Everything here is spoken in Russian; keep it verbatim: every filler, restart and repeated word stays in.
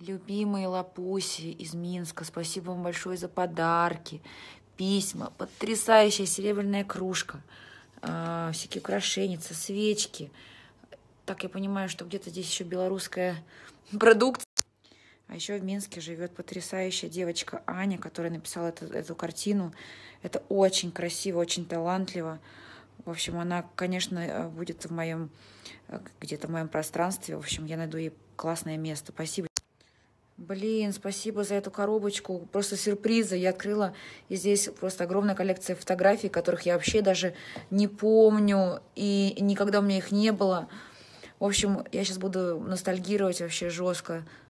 Любимые Лапуси из Минска, спасибо вам большое за подарки, письма, потрясающая серебряная кружка, э, всякие украшения, свечки. Так, я понимаю, что где-то здесь еще белорусская продукция. А еще в Минске живет потрясающая девочка Аня, которая написала эту, эту картину. Это очень красиво, очень талантливо. В общем, она, конечно, будет в моем, где-то в моем пространстве. В общем, я найду ей классное место. Спасибо. Блин, спасибо за эту коробочку. Просто сюрпризы. Я открыла, и здесь просто огромная коллекция фотографий, которых я вообще даже не помню, и никогда у меня их не было. В общем, я сейчас буду ностальгировать вообще жестко.